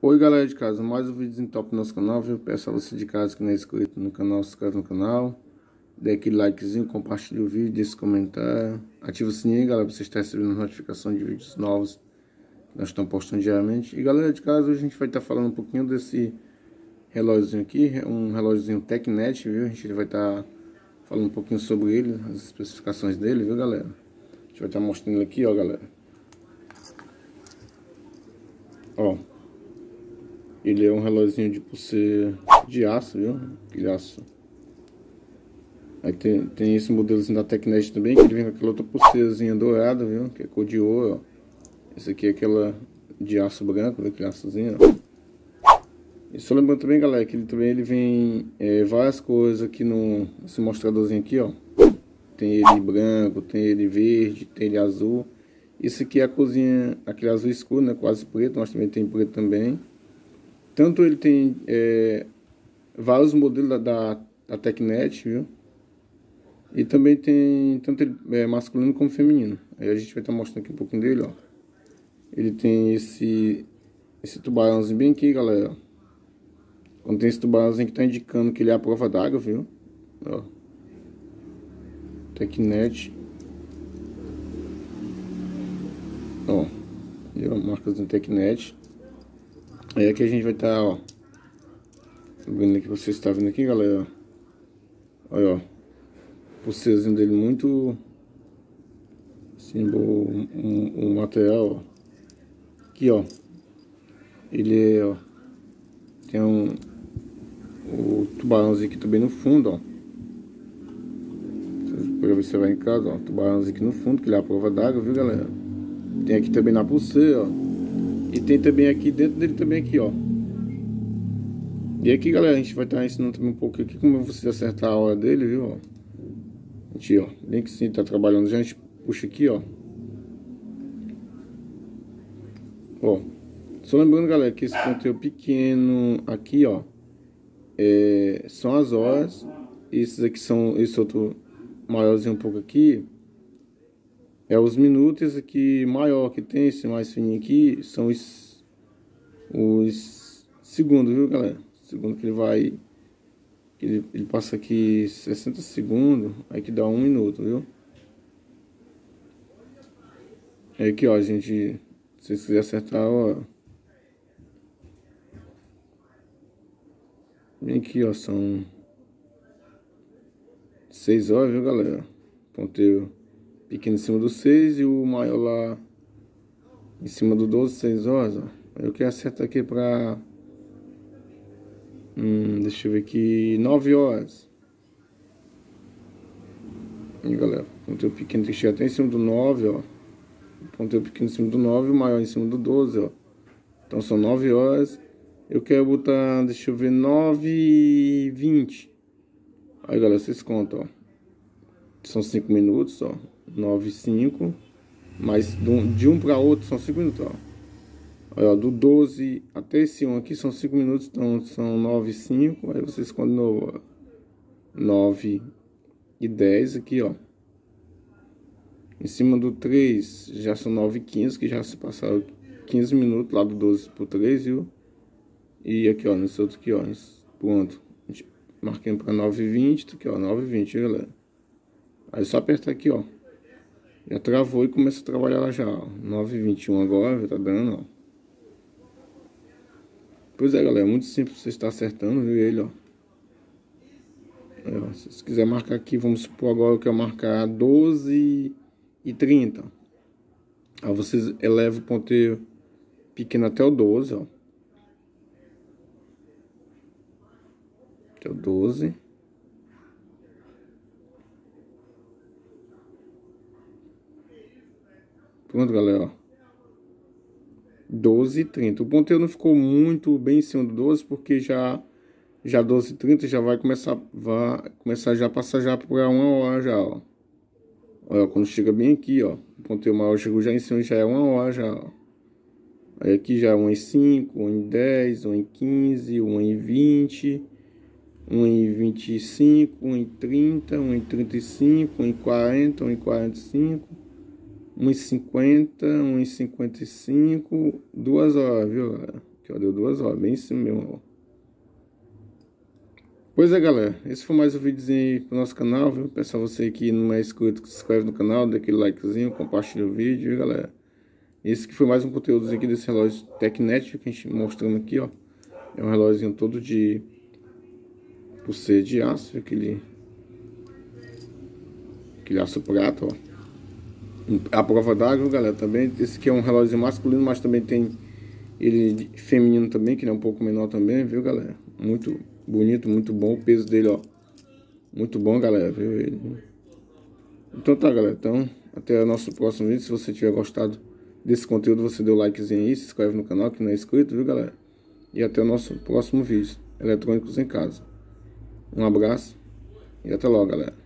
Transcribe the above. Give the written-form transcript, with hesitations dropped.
Oi galera de casa, mais um vídeo top no nosso canal, viu? Peço a você de casa que não é inscrito no canal, se inscreve no canal, dê aquele likezinho, compartilhe o vídeo, deixe comentário, ativa o sininho, galera, pra você estar recebendo notificação de vídeos novos que nós estamos postando diariamente. E galera de casa, hoje a gente vai estar falando um pouquinho desse relógiozinho aqui, um relógiozinho TechNet, viu? A gente vai estar falando um pouquinho sobre ele, as especificações dele, viu galera? A gente vai estar mostrando ele aqui, ó galera. Ó. Ele é um relógio de pulseira de aço, viu? Aquele aço. Aí tem esse modelozinho da TechNet também, que ele vem com aquela outra pulseirazinha dourada, viu? Que é cor de ouro, ó. Esse aqui é aquela de aço branco, daquele açozinho, ó. E só lembrando também, galera, que ele vem várias cores aqui nesse mostradorzinho aqui, ó. Tem ele branco, tem ele verde, tem ele azul. Esse aqui é a corzinha, aquele azul escuro, né? Quase preto, mas também tem preto também. Tanto ele tem vários modelos da TechNet, viu? E também tem tanto ele, masculino como feminino. Aí a gente vai estar mostrando aqui um pouquinho dele, ó. Ele tem esse tubarãozinho bem aqui, galera. Quando tem esse tubarãozinho que tá indicando que ele é a prova d'água, viu? Ó. TechNet. Ó. E a marcazinha TechNet. Aí aqui a gente vai estar, ó, vendo aqui, você está vendo aqui, galera. Olha, ó, o pulseirzinho dele muito símbolo, um material, ó. Aqui, ó, ele é, ó, tem o tubarãozinho aqui também no fundo, ó. Pra ver se você vai em casa, ó, tubarãozinho aqui no fundo, que ele é a prova d'água, viu, galera? Tem aqui também na pulseira, ó. E tem também aqui dentro dele também aqui, ó. E aqui, galera, a gente vai estar ensinando também um pouco aqui como você acertar a hora dele, viu, ó. A gente, ó, bem que sim, tá trabalhando já, a gente puxa aqui, ó. Ó, só lembrando, galera, que esse ponteiro pequeno aqui, ó, são as horas. Esses aqui são, esse outro maiorzinho um pouco aqui, é os minutos. Esse aqui maior que tem, esse mais fininho aqui, são os segundos, viu, galera? Segundo que ele vai, ele passa aqui 60 segundos, aí que dá 1 minuto, viu? Aí aqui, ó, a gente, se vocês quiserem acertar, ó, bem aqui, ó, são 6 horas, viu, galera? Ponteiro pequeno em cima do 6 e o maior lá em cima do 12, 6 horas, ó. Eu quero acertar aqui pra deixa eu ver aqui, 9 horas. E galera, ponteiro pequeno tem que chegar até em cima do 9, ó. Ponteiro pequeno em cima do 9, o maior em cima do 12, ó. Então são 9 horas. Eu quero botar, deixa eu ver, 9h20. Aí galera, vocês contam, ó. São 5 minutos, ó. 9 e 5. Mas de um para outro são 5 minutos, ó. Olha, do 12 até esse 1 aqui são 5 minutos, então são 9 e 5. Aí vocês contam de novo, ó. 9 e 10 aqui, ó. Em cima do 3 já são 9 e 15, que já se passaram 15 minutos lá do 12 pro 3, viu? E aqui, ó, nesse outro aqui, ó. Pronto. A gente marquei para 9 e 20, aqui, ó, 9 e 20, galera. Aí é só apertar aqui, ó. Já travou e começa a trabalhar lá já, ó. 9 e 21 agora, já tá dando, ó. Pois é, galera, muito simples você estar acertando, viu, ele, ó. Aí, ó, se você quiser marcar aqui, vamos supor agora que eu marcar 12h30. Aí vocês elevam o ponteiro pequeno até o 12, ó. Até o 12. Pronto, galera, ó. 12h30. O ponteiro não ficou muito bem em cima do 12, porque já 12h30 já vai começar já a passar já para 1 hora já, ó. Olha, quando chega bem aqui, ó, o ponteiro maior chegou já em cima, já é 1 hora já, ó. Aí aqui já é 1h05, 1h10, 1h15, 1h20, 1h25, 1h30, 1h35, 1h40, 1h45, 1h50, 1h55, 2 horas, viu, galera? Aqui, ó, deu 2 horas, bem em cima mesmo, ó. Pois é, galera, esse foi mais um videozinho aí pro nosso canal, viu? Peço a você que não é inscrito, que se inscreve no canal, dê aquele likezinho, compartilha o vídeo, viu, galera? Esse que foi mais um conteúdo aqui desse relógio Tecnet que a gente mostrando aqui, ó. É um relógio todo de pulseira de aço, aquele aço prata, ó. A prova d'água, galera, também. Esse aqui é um relógio masculino, mas também tem ele feminino também, que ele é um pouco menor também, viu, galera? Muito bonito, muito bom. O peso dele, ó, muito bom, galera, viu? Então tá, galera. Então, até o nosso próximo vídeo. Se você tiver gostado desse conteúdo, você dê o likezinho aí, se inscreve no canal que não é inscrito, viu, galera? E até o nosso próximo vídeo. Eletrônicos em casa. Um abraço e até logo, galera.